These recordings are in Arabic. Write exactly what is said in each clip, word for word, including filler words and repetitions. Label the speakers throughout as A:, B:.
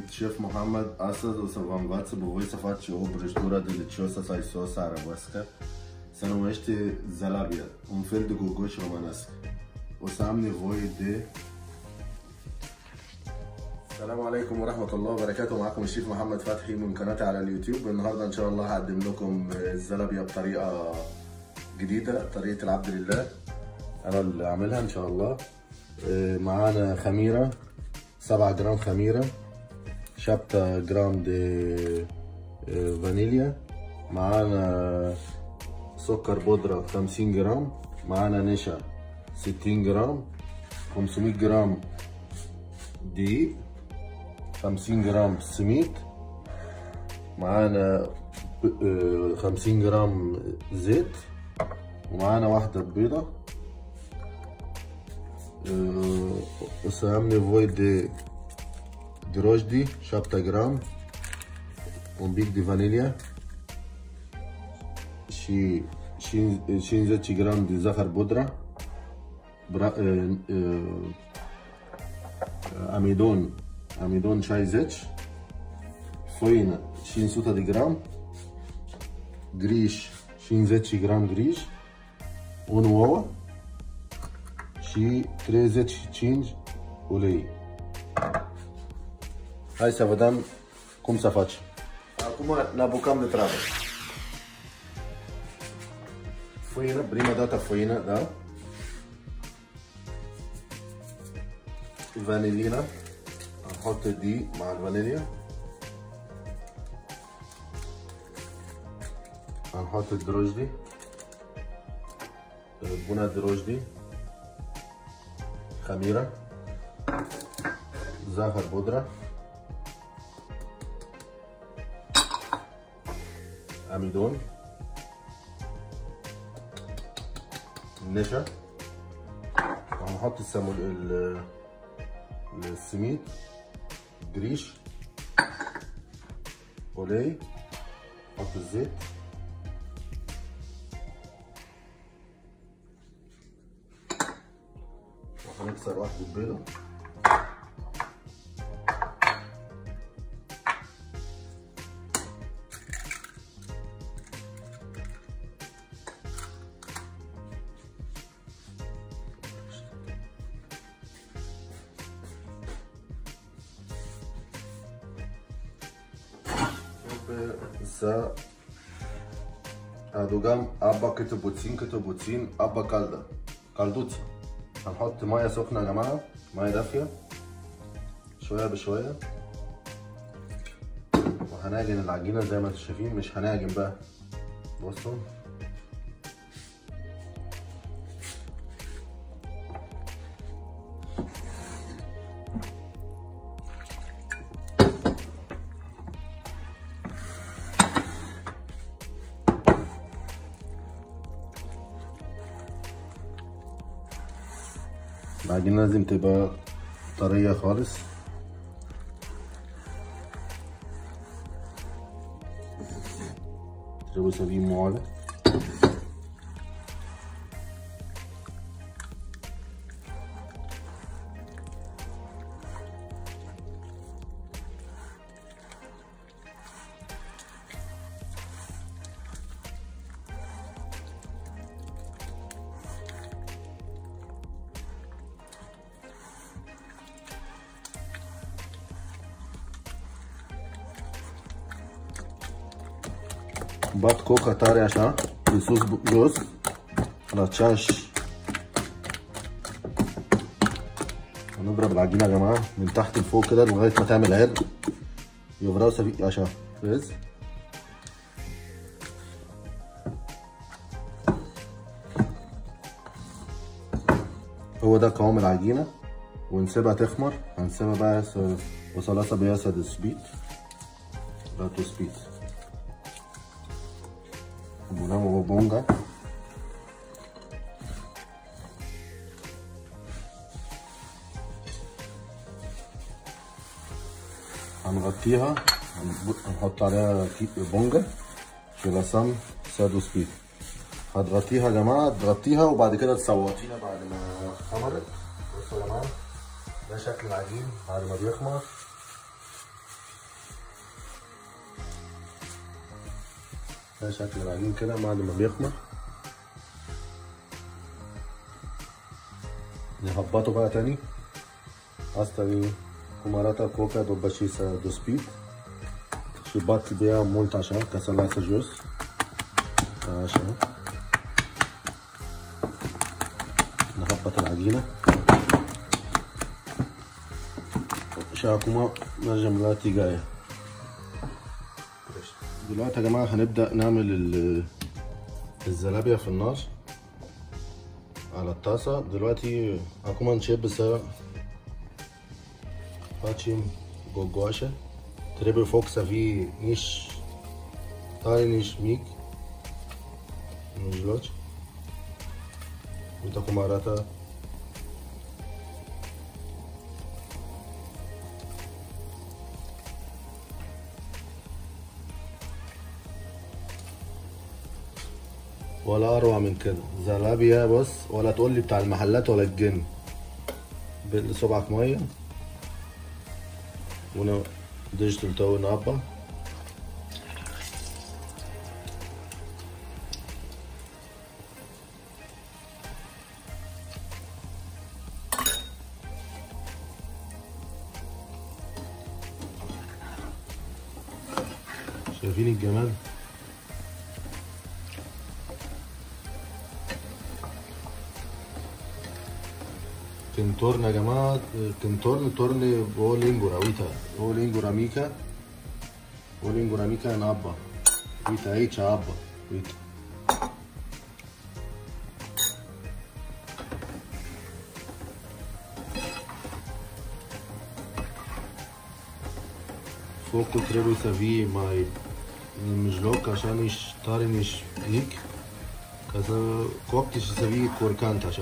A: il chef Mohammed. Astăzi o să vă învaț pe voi să faceți o prăjitură delicioasă sau sosă arabescă. Se numește zalabia, un fel de gogoș românesc. O să am nevoie de... السلام عليكم ورحمة الله وبركاته. معكم الشيف محمد فتحي من قناتي على اليوتيوب. النهارده إن شاء الله هقدم لكم الزلابية بطريقة جديدة، طريقة العبد لله. أنا اللي أعملها إن شاء الله. معانا خميرة سبعة جرام خميرة، شابتة جرام دي فانيليا، معانا سكر بودرة خمسين جرام، معانا نشا ستين جرام، خمسمية جرام دقيق، خمسين جرام سميد، معانا خمسين جرام زيت، ومعانا واحدة بيضة. وسامني فوي دي دروجدي شابتة جرام، ومبيك دي فانيليا، شي شي زيت جرام دي زخر بودرة، أميدون أميدون شاي زيت، فوينة شين سوتا دي جرام، جريش شين زيت جرام جريش، ونواوا شي تري زيت تشينج ولي. هاي سافدان كم سافاتش كما نابوكام دي ترابل فوينة بريما داتا فوينة دا فانيلينا. هنحط الدقيق مع الفانيليا، هنحط الدروجدي بنا دروجدي، خميرة، زعفر بودرة، أميدون، نشا، وهنحط السمول السميد، جريش، أولي، نحط الزيت، وهنكسر واحدة بيضة، sa adugăm apa câte puțin, câte puțin, apă caldă, călduță. هنحط ميه سخنه يا جماعه، ميه دافيه شويه بشويه، وهنعجن العجينه زي ما انتم شايفين. مش هنعجن بقى، بصوا العجينة لازم تبقى طرية خالص. تجيبوا سبيل معالج، bat coca tare așa, de sus jos, la ceaș. هنضرب العجينة يا جماعة من تحت لفوق كده لغاية ما تعمل عرق. يبقى سبيك عشان فاز. هو ده قوام العجينة، ونسيبها تخمر. هنسيبها بقى وصلصة بياسة السبيت بقى تو سبيت بونامو بونجا. هنغطيها، هنحط عليها بونجا كيلاسام سادو سبيت. هتغطيها يا جماعه، تغطيها وبعد كده تصوتيها بعد ما خمرت. بصوا يا جماعه ده شكل العجين بعد ما بيخمر. ده شكل العجين كده بعد ما بيخمر. نهبطه بقى تاني. Asta cum arată coca după ce s-a despit și bat de ea mult așa, ca să lasă jos. Așa. نهبط العجينة. și acum mergem la tigaie. دلوقتي يا جماعة هنبدأ نعمل الزلابية في النار على الطاسة. دلوقتي acum încep să facem gogoașă. Trebuie foc să fie nici tare, nici mic, în mijloci. Uite cum arată. ولا اروع من كده. زلابية بص، ولا تقول لي بتاع المحلات ولا الجن. بصبعك ميه وانا ديجيتال تو نابا. شايفين الجمال؟ Contorno يا جماعة، contorno torne o lingura, uita, o lingura mică, o lingura mică în apă. Uite aici apă, uite. Focul trebuie să fie mai în mijloc, așa, nici tare, nici mic, ca să copte și să fie curcant așa.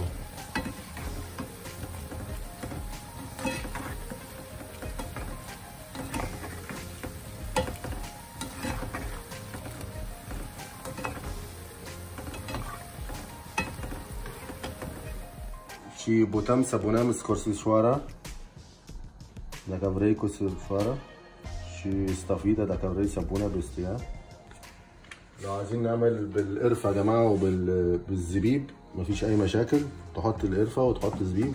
A: Și putem să punem scorțișoara dacă vrei, cu scorțișoara, și stafidă dacă vrei să pună peste ea. لو عايزين نعمل بالقرفة يا جماعة وبالزبيب مفيش أي مشاكل، تحط القرفة وتحط زبيب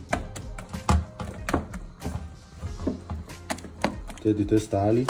A: تدي تيست عالي.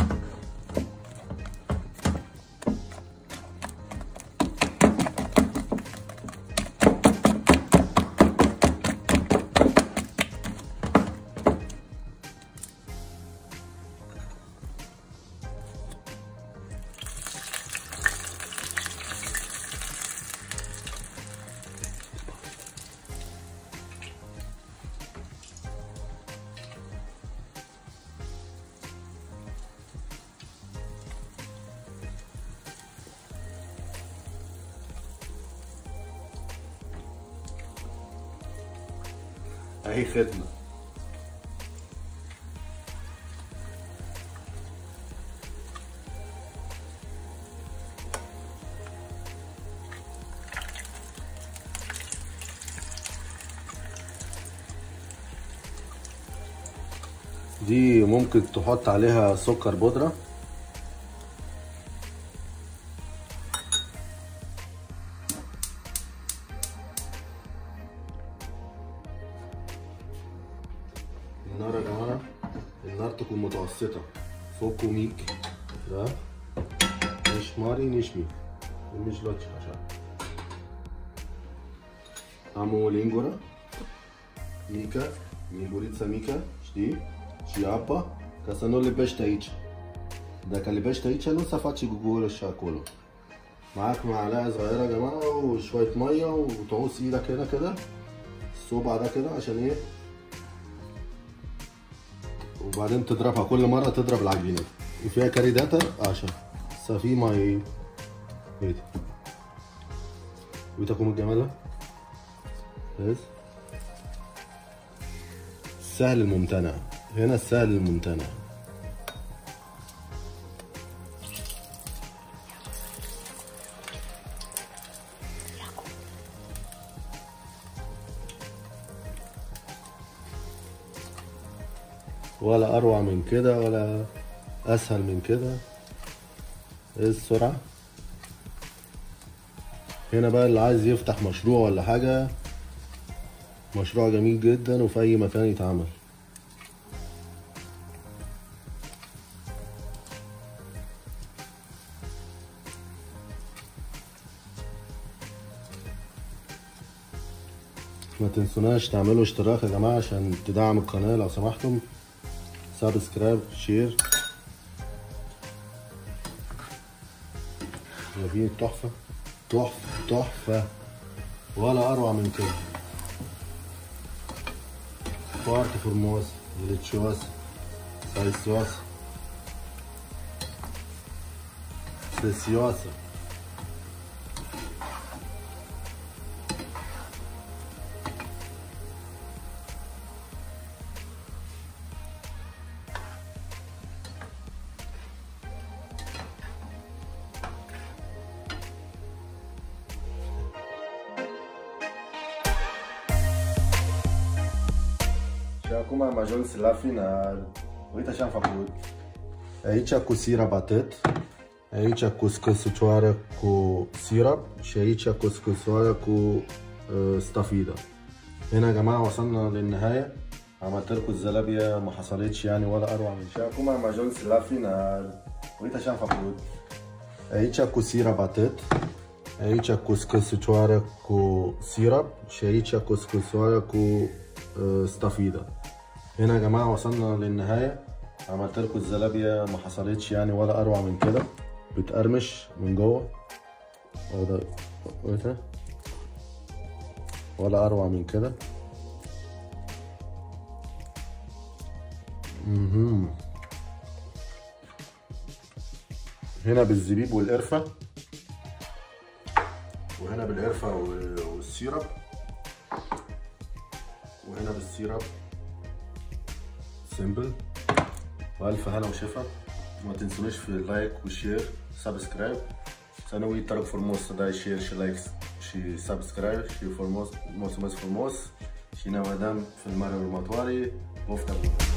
A: اهي خدمة. دي ممكن تحط عليها سكر بودرة. النار يا جماعة النار تكون متوسطة، فوق وميك ده مش ماري نشمي مش لطش عشان amo lingura mică, lingurița mică, știi? Și apă, ca să nu lipești aici. Dacă lipești aici nu se face gugură și acolo. معاك معلقة صغيرة يا جماعة وشوية مية وتعوص ايدك هنا كده الصبع ده كده عشان ايه، وبعدين تضربها كل مرة تضرب العجينة وفيها كاريداتا عشان في ماي ايه وتكون الجمال بس. السهل الممتنع هنا، السهل الممتنع. ولا اروع من كده ولا اسهل من كده. ايه السرعة هنا بقى اللي عايز يفتح مشروع ولا حاجة، مشروع جميل جدا وفي اي مكان يتعمل. ما تنسوناش تعملوا اشتراك يا جماعة عشان تدعم القناة لو سمحتم، سبسكرايب شير. جميل، تحفة تحفة تحفة، ولا اروع من كده. كوارت فورموس، ديليتشوس، سايسوس، سيسيوسا. Acum am ajuns la final. Uite ce am făcut. Aici cu sirap atât. Aici cu scăsucioară cu sirap și aici cu scăsucioară cu uh, stafida. هنا يا جماعة وصلنا للنهاية. عملت لكم الزلابية ما حصلتش يعني ولا أروع من كده. Acum am ajuns la final. Uite ce am făcut. Aici cu sirap atât. Aici cu scăsucioară cu sirap și aici cu scăsucioară cu uh, stafida. هنا يا جماعة وصلنا للنهاية. عملت لكم الزلابية ما حصلتش يعني ولا أروع من كده. بتقرمش من جوه ولا أروع من كده. هنا بالزبيب والقرفة، وهنا بالقرفة والسيرب، وهنا بالسيرب. سيمبل، والف هلا وشفا. ما تنسونيش في اللايك والشير سبسكرايب. ثانوي ترك فورموس دا شير شي لايكس شي سبسكرايب شي فورموس موس موس فورموس شي نوادام في المرة المطواري وفتر